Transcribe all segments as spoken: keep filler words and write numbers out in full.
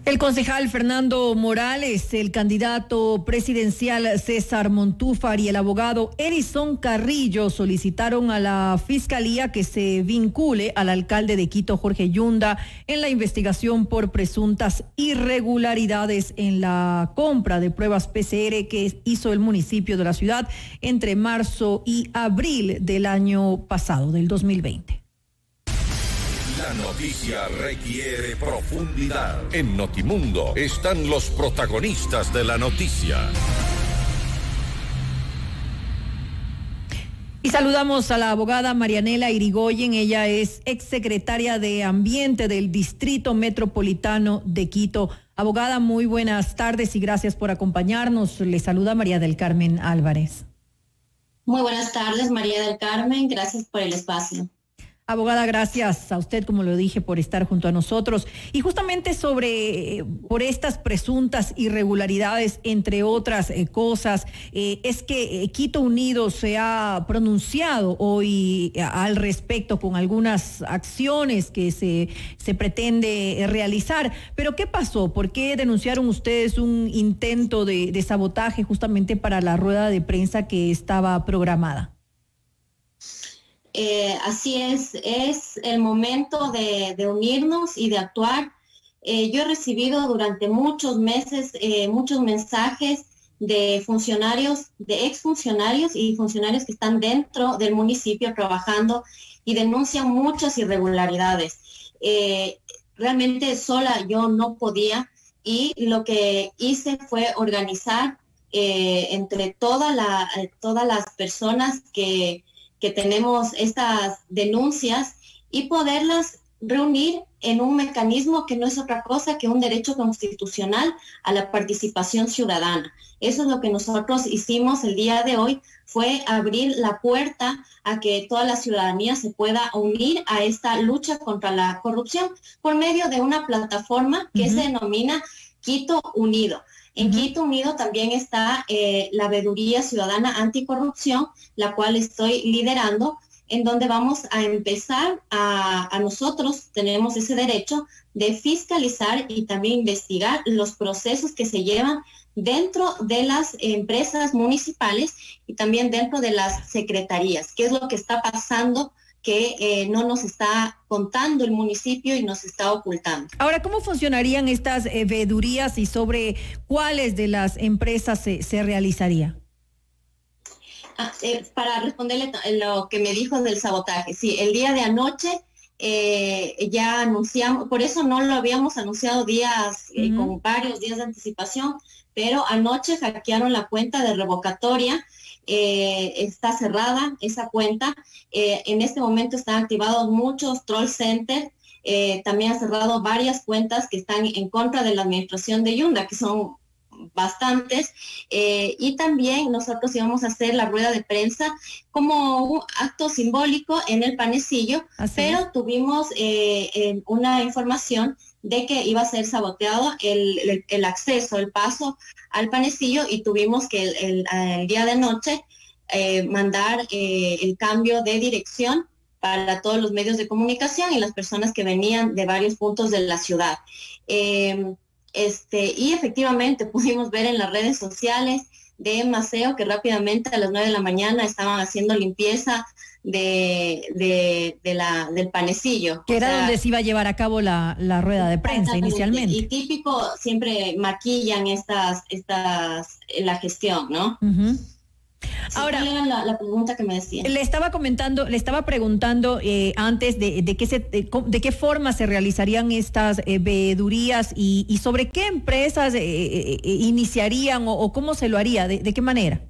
El concejal Fernando Morales, el candidato presidencial César Montúfar y el abogado Edison Carrillo solicitaron a la Fiscalía que se vincule al alcalde de Quito, Jorge Yunda, en la investigación por presuntas irregularidades en la compra de pruebas P C R que hizo el municipio de la ciudad entre marzo y abril del año pasado, del dos mil veinte. La noticia requiere profundidad. En Notimundo están los protagonistas de la noticia. Y saludamos a la abogada Marianela Irigoyen. Ella es exsecretaria de Ambiente del Distrito Metropolitano de Quito. Abogada, muy buenas tardes y gracias por acompañarnos. Le saluda María del Carmen Álvarez. Muy buenas tardes, María del Carmen. Gracias por el espacio. Abogada, gracias a usted, como lo dije, por estar junto a nosotros. Y justamente sobre, por estas presuntas irregularidades, entre otras eh, cosas, eh, es que eh, Quito Unido se ha pronunciado hoy eh, al respecto con algunas acciones que se, se pretende eh, realizar. Pero ¿qué pasó? ¿Por qué denunciaron ustedes un intento de, de sabotaje justamente para la rueda de prensa que estaba programada? Eh, así es, es el momento de, de unirnos y de actuar. Eh, yo he recibido durante muchos meses eh, muchos mensajes de funcionarios, de exfuncionarios y funcionarios que están dentro del municipio trabajando y denuncian muchas irregularidades. Eh, realmente sola yo no podía y lo que hice fue organizar eh, entre toda la, todas las personas que que tenemos estas denuncias y poderlas reunir en un mecanismo que no es otra cosa que un derecho constitucional a la participación ciudadana. Eso es lo que nosotros hicimos el día de hoy, fue abrir la puerta a que toda la ciudadanía se pueda unir a esta lucha contra la corrupción por medio de una plataforma que uh-huh. se denomina Quito Unido. En uh-huh. Quito Unido también está eh, la Veeduría Ciudadana Anticorrupción, la cual estoy liderando, en donde vamos a empezar a, a nosotros, tenemos ese derecho de fiscalizar y también investigar los procesos que se llevan dentro de las empresas municipales y también dentro de las secretarías. ¿Qué es lo que está pasando que eh, no nos está contando el municipio y nos está ocultando? Ahora, ¿cómo funcionarían estas eh, veedurías y sobre cuáles de las empresas se, se realizaría? Ah, eh, para responderle lo que me dijo del sabotaje, sí, el día de anoche eh, ya anunciamos, por eso no lo habíamos anunciado días, eh, uh-huh. con varios días de anticipación, pero anoche hackearon la cuenta de revocatoria. Eh, está cerrada esa cuenta. Eh, en este momento están activados muchos troll centers. Eh, también ha cerrado varias cuentas que están en contra de la administración de Yunda, que son bastantes. Eh, y también nosotros íbamos a hacer la rueda de prensa como un acto simbólico en el panecillo, ¿así? Pero tuvimos eh, eh, una información de que iba a ser saboteado el, el, el acceso, el paso al panecillo y tuvimos que el, el, el día de noche eh, mandar eh, el cambio de dirección para todos los medios de comunicación y las personas que venían de varios puntos de la ciudad. Eh, este, y efectivamente pudimos ver en las redes sociales de Maceo que rápidamente a las nueve de la mañana estaban haciendo limpieza de, de, de la, del panecillo. Que era, o sea, donde se iba a llevar a cabo la, la rueda de prensa inicialmente. Y típico, siempre maquillan estas, estas, la gestión, ¿no? Uh-huh. Sí, ahora, ¿cuál era la, la pregunta que me decía? Le estaba comentando, le estaba preguntando eh, antes de, de, qué se, de, de qué forma se realizarían estas eh, veedurías y, y sobre qué empresas eh, eh, iniciarían o, o cómo se lo haría, de, de qué manera.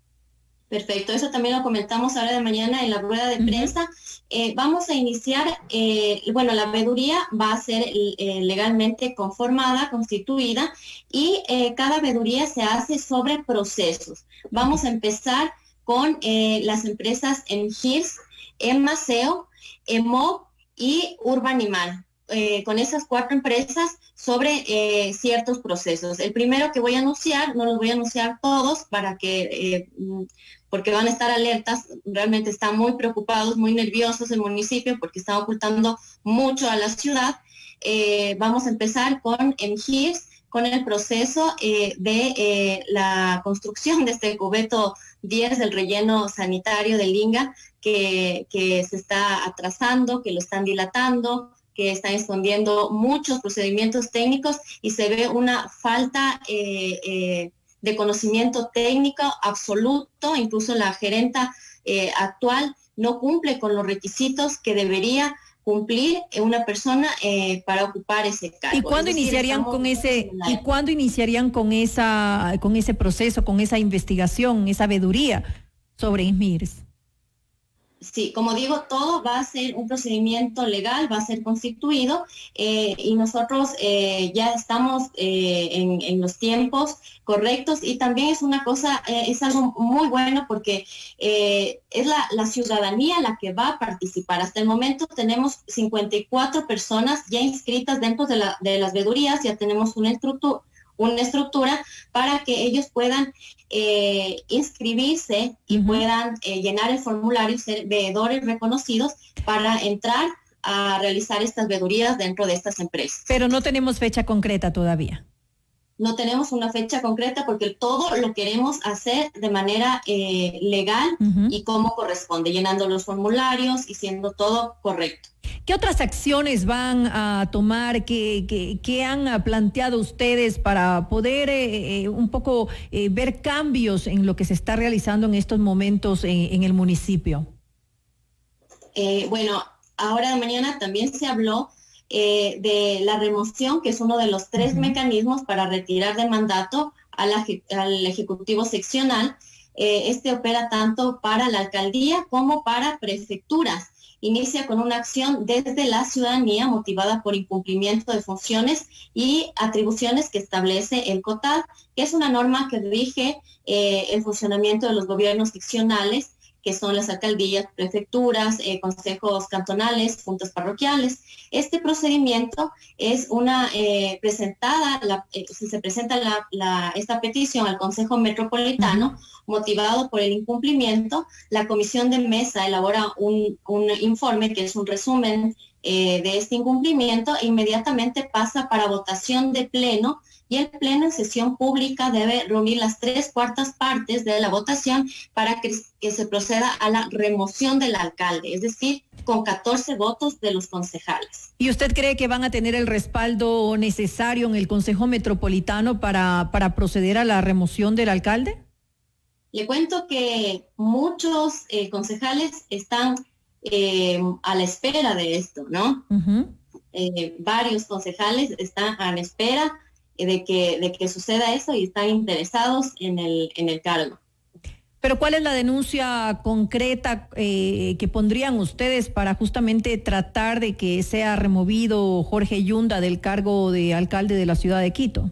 Perfecto, eso también lo comentamos ahora de mañana en la rueda de prensa. Uh-huh. Eh, vamos a iniciar, eh, bueno, la veeduría va a ser eh, legalmente conformada, constituida, y eh, cada veeduría se hace sobre procesos. Vamos a empezar con eh, las empresas en G I R S, en Maceo, en M O B y Urbanimal. Eh, con esas cuatro empresas sobre eh, ciertos procesos. El primero que voy a anunciar, no los voy a anunciar todos para que, eh, porque van a estar alertas, realmente están muy preocupados, muy nerviosos el municipio porque están ocultando mucho a la ciudad. eh, vamos a empezar con M G I R S, con el proceso eh, de eh, la construcción de este cubeto diez del relleno sanitario del Inga, que, que se está atrasando, que lo están dilatando, que están escondiendo muchos procedimientos técnicos y se ve una falta eh, eh, de conocimiento técnico absoluto. Incluso la gerenta eh, actual no cumple con los requisitos que debería cumplir una persona eh, para ocupar ese cargo. ¿Y cuándo decir, iniciarían con ese y cuándo iniciarían con esa con ese proceso, con esa investigación, esa veeduría sobre M G I R S? Sí, como digo, todo va a ser un procedimiento legal, va a ser constituido eh, y nosotros eh, ya estamos eh, en, en los tiempos correctos, y también es una cosa, eh, es algo muy bueno porque eh, es la, la ciudadanía la que va a participar. Hasta el momento tenemos cincuenta y cuatro personas ya inscritas dentro de, la, de las veedurías, ya tenemos una estructura una estructura para que ellos puedan eh, inscribirse y uh-huh. puedan eh, llenar el formulario, ser veedores reconocidos para entrar a realizar estas veedurías dentro de estas empresas. Pero no tenemos fecha concreta todavía. No tenemos una fecha concreta porque todo lo queremos hacer de manera eh, legal uh-huh. y como corresponde, llenando los formularios y siendo todo correcto. ¿Qué otras acciones van a tomar? ¿Qué, qué, qué han planteado ustedes para poder eh, un poco eh, ver cambios en lo que se está realizando en estos momentos en, en el municipio? Eh, bueno, ahora de mañana también se habló Eh, de la remoción, que es uno de los tres uh-huh. mecanismos para retirar de mandato al, al Ejecutivo Seccional. Eh, este opera tanto para la alcaldía como para prefecturas. Inicia con una acción desde la ciudadanía motivada por incumplimiento de funciones y atribuciones que establece el COTAD, que es una norma que rige eh, el funcionamiento de los gobiernos seccionales, que son las alcaldías, prefecturas, eh, consejos cantonales, juntas parroquiales. Este procedimiento es una uh, presentada, la, eh, si se presenta la, la, esta petición al Consejo Metropolitano, uh-huh. motivado por el incumplimiento, la comisión de mesa elabora un, un informe que es un resumen eh, de este incumplimiento e inmediatamente pasa para votación de pleno, y el pleno en sesión pública debe reunir las tres cuartas partes de la votación para que, que se proceda a la remoción del alcalde, es decir, con catorce votos de los concejales. ¿Y usted cree que van a tener el respaldo necesario en el Consejo Metropolitano para, para proceder a la remoción del alcalde? Le cuento que muchos eh, concejales están eh, a la espera de esto, ¿no? Uh-huh. Eh, varios concejales están a la espera de que, de que suceda eso y están interesados en el, en el cargo. Pero ¿cuál es la denuncia concreta eh, que pondrían ustedes para justamente tratar de que sea removido Jorge Yunda del cargo de alcalde de la ciudad de Quito?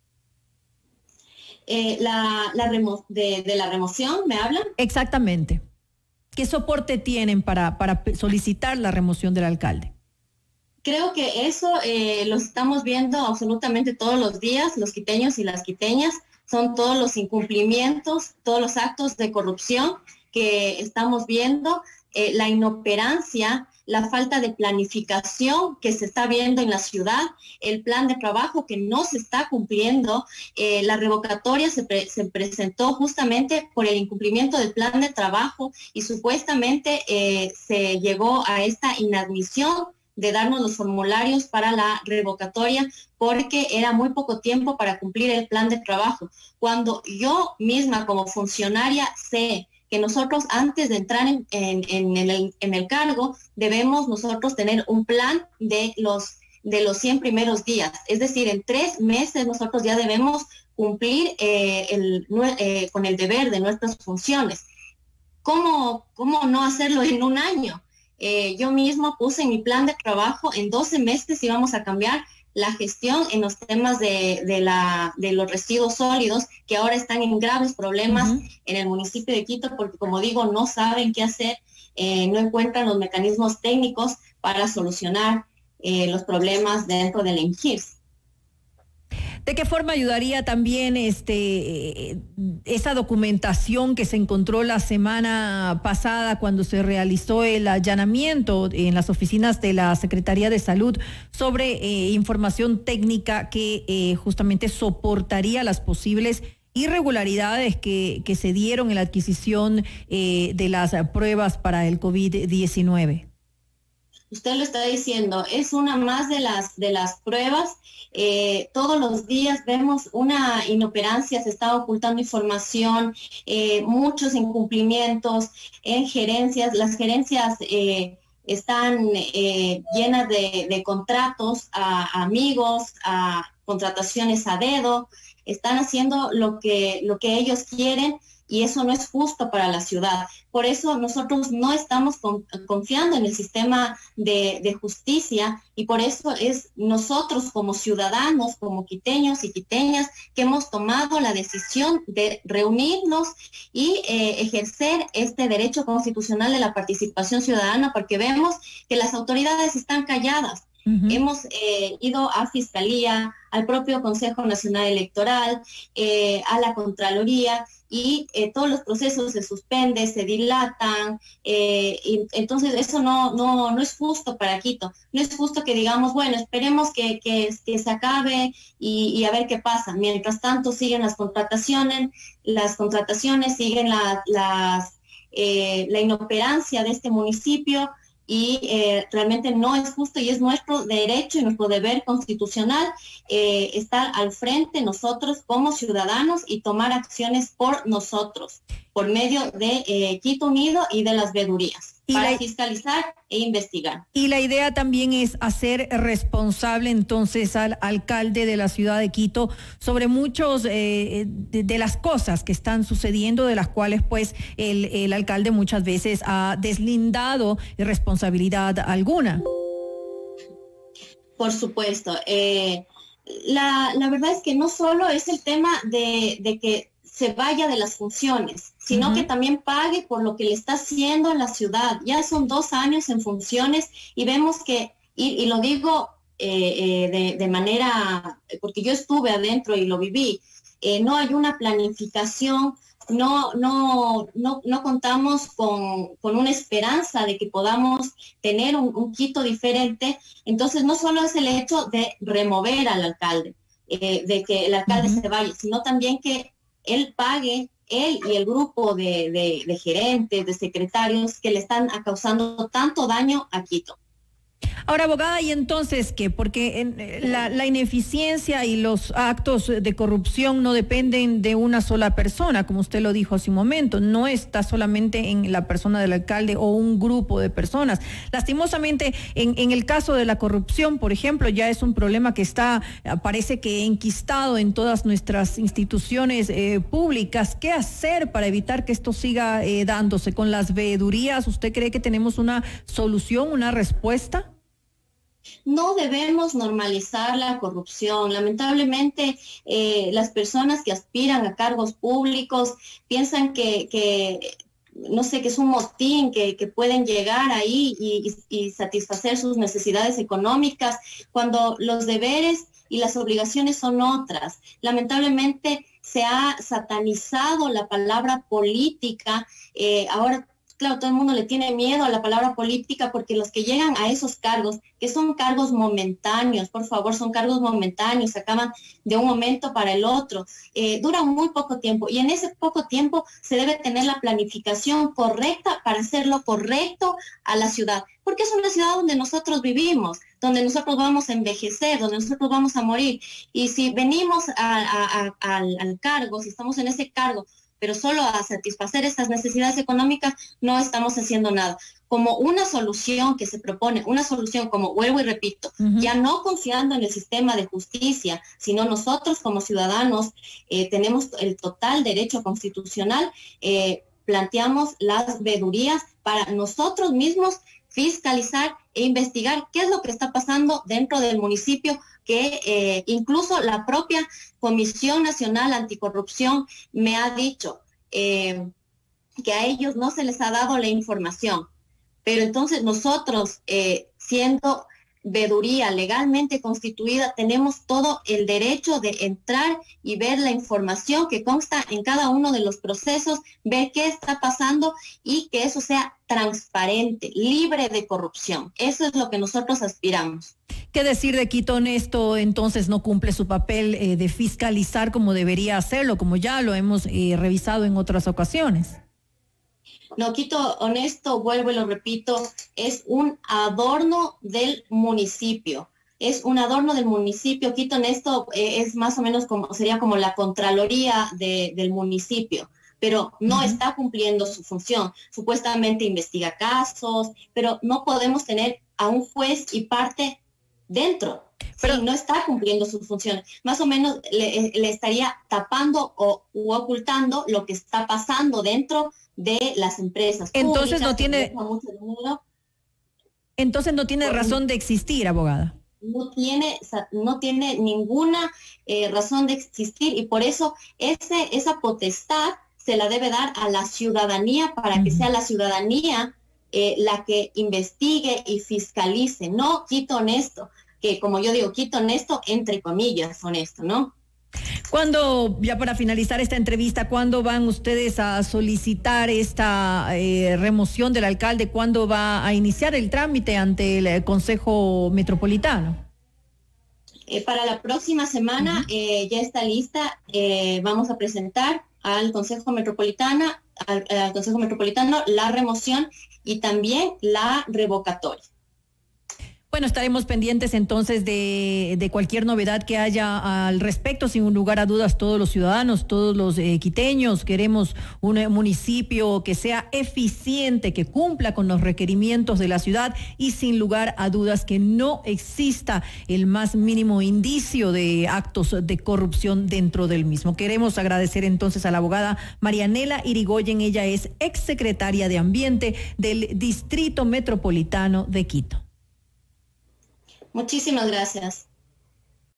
Eh, la, la remo de, de la remoción, ¿me hablan? Exactamente. ¿Qué soporte tienen para, para solicitar la remoción del alcalde? Creo que eso eh, lo estamos viendo absolutamente todos los días, los quiteños y las quiteñas. Son todos los incumplimientos, todos los actos de corrupción que estamos viendo, eh, la inoperancia, la falta de planificación que se está viendo en la ciudad, el plan de trabajo que no se está cumpliendo. Eh, la revocatoria se, pre se presentó justamente por el incumplimiento del plan de trabajo y supuestamente eh, se llegó a esta inadmisión de darnos los formularios para la revocatoria porque era muy poco tiempo para cumplir el plan de trabajo. Cuando yo misma como funcionaria sé que nosotros antes de entrar en, en, en, el, en el cargo debemos nosotros tener un plan de los, de los cien primeros días. Es decir, en tres meses nosotros ya debemos cumplir eh, el, eh, con el deber de nuestras funciones. ¿Cómo, cómo no hacerlo en un año? Eh, yo mismo puse en mi plan de trabajo en doce meses íbamos a cambiar la gestión en los temas de, de, la, de los residuos sólidos que ahora están en graves problemas uh-huh. en el municipio de Quito porque, como digo, no saben qué hacer, eh, no encuentran los mecanismos técnicos para solucionar eh, los problemas dentro del M G I R S. ¿De qué forma ayudaría también este esa documentación que se encontró la semana pasada cuando se realizó el allanamiento en las oficinas de la Secretaría de Salud sobre eh, información técnica que eh, justamente soportaría las posibles irregularidades que, que se dieron en la adquisición eh, de las pruebas para el COVID diecinueve? Usted lo está diciendo, es una más de las, de las pruebas. Eh, todos los días vemos una inoperancia, se está ocultando información, eh, muchos incumplimientos en gerencias. Las gerencias eh, están eh, llenas de, de contratos a, a amigos, a contrataciones a dedo, están haciendo lo que, lo que ellos quieren, y eso no es justo para la ciudad. Por eso nosotros no estamos con, confiando en el sistema de, de justicia, y por eso es nosotros como ciudadanos, como quiteños y quiteñas, que hemos tomado la decisión de reunirnos y eh, ejercer este derecho constitucional de la participación ciudadana, porque vemos que las autoridades están calladas. Uh-huh. Hemos eh, ido a Fiscalía, al propio Consejo Nacional Electoral, eh, a la Contraloría, y eh, todos los procesos se suspenden, se dilatan, eh, y entonces eso no, no, no es justo para Quito. No es justo que digamos, bueno, esperemos que, que, que se acabe y, y a ver qué pasa. Mientras tanto siguen las contrataciones, las contrataciones siguen la, las, eh, la inoperancia de este municipio, y eh, realmente no es justo, y es nuestro derecho y nuestro deber constitucional eh, estar al frente nosotros como ciudadanos y tomar acciones por nosotros, por medio de eh, Quito Unido y de las veedurías, para la, fiscalizar e investigar. Y la idea también es hacer responsable entonces al alcalde de la ciudad de Quito sobre muchos eh, de, de las cosas que están sucediendo, de las cuales pues el, el alcalde muchas veces ha deslindado responsabilidad alguna. Por supuesto. Eh, la, la verdad es que no solo es el tema de, de que se vaya de las funciones, sino uh-huh. que también pague por lo que le está haciendo en la ciudad. Ya son dos años en funciones y vemos que, y, y lo digo eh, eh, de, de manera, porque yo estuve adentro y lo viví, eh, no hay una planificación, no, no, no, no contamos con, con una esperanza de que podamos tener un, un Quito diferente. Entonces no solo es el hecho de remover al alcalde, eh, de que el alcalde uh-huh. se vaya, sino también que él pague, él y el grupo de, de, de gerentes, de secretarios que le están causando tanto daño a Quito. Ahora, abogada, ¿y entonces qué? Porque en, la, la ineficiencia y los actos de corrupción no dependen de una sola persona, como usted lo dijo hace un momento, no está solamente en la persona del alcalde o un grupo de personas. Lastimosamente, en, en el caso de la corrupción, por ejemplo, ya es un problema que está, parece que enquistado en todas nuestras instituciones eh, públicas. ¿Qué hacer para evitar que esto siga eh, dándose? ¿Con las veedurías usted cree que tenemos una solución, una respuesta? No debemos normalizar la corrupción. Lamentablemente, eh, las personas que aspiran a cargos públicos piensan que, que no sé, que es un motín, que, que pueden llegar ahí y, y, y satisfacer sus necesidades económicas, cuando los deberes y las obligaciones son otras. Lamentablemente, se ha satanizado la palabra política. Eh, ahora, claro, todo el mundo le tiene miedo a la palabra política, porque los que llegan a esos cargos, que son cargos momentáneos, por favor, son cargos momentáneos, se acaban de un momento para el otro, eh, duran muy poco tiempo, y en ese poco tiempo se debe tener la planificación correcta para hacer lo correcto a la ciudad, porque es una ciudad donde nosotros vivimos, donde nosotros vamos a envejecer, donde nosotros vamos a morir, y si venimos a, a, a, al, al cargo, si estamos en ese cargo, pero solo a satisfacer estas necesidades económicas, no estamos haciendo nada. Como una solución que se propone, una solución como, vuelvo y repito, uh-huh. ya no confiando en el sistema de justicia, sino nosotros como ciudadanos eh, tenemos el total derecho constitucional, eh, planteamos las veedurías para nosotros mismos fiscalizar e investigar qué es lo que está pasando dentro del municipio, que eh, incluso la propia Comisión Nacional Anticorrupción me ha dicho eh, que a ellos no se les ha dado la información. Pero entonces nosotros, eh, siendo veeduría legalmente constituida, tenemos todo el derecho de entrar y ver la información que consta en cada uno de los procesos, ver qué está pasando y que eso sea transparente, libre de corrupción. Eso es lo que nosotros aspiramos. ¿Qué decir de Quito Honesto? Entonces no cumple su papel eh, de fiscalizar como debería hacerlo, como ya lo hemos eh, revisado en otras ocasiones. No, Quito Honesto, vuelvo y lo repito, es un adorno del municipio. Es un adorno del municipio. Quito Honesto eh, es más o menos como, sería como la Contraloría de, del municipio, pero no uh-huh. está cumpliendo su función. Supuestamente investiga casos, pero no podemos tener a un juez y parte dentro. Pero sí, no está cumpliendo sus funciones. Más o menos le, le estaría tapando o u ocultando lo que está pasando dentro de las empresas. Entonces no tiene, entonces no tiene razón de existir, abogada. No tiene, no tiene ninguna eh, razón de existir y por eso ese, esa potestad se la debe dar a la ciudadanía para uh-huh. que sea la ciudadanía eh, la que investigue y fiscalice, no Quito Honesto, que como yo digo, Quito Honesto, entre comillas, honesto, ¿no? ¿Cuándo, ya para finalizar esta entrevista, cuándo van ustedes a solicitar esta eh, remoción del alcalde? ¿Cuándo va a iniciar el trámite ante el Consejo Metropolitano? Eh, para la próxima semana uh-huh. eh, ya está lista. Eh, vamos a presentar al Consejo Metropolitano, al, al Consejo Metropolitano la remoción y también la revocatoria. Bueno, estaremos pendientes entonces de, de cualquier novedad que haya al respecto. Sin lugar a dudas, todos los ciudadanos, todos los eh, quiteños queremos un eh, municipio que sea eficiente, que cumpla con los requerimientos de la ciudad y sin lugar a dudas que no exista el más mínimo indicio de actos de corrupción dentro del mismo. Queremos agradecer entonces a la abogada Marianela Irigoyen. Ella es exsecretaria de Ambiente del Distrito Metropolitano de Quito. Muchísimas gracias.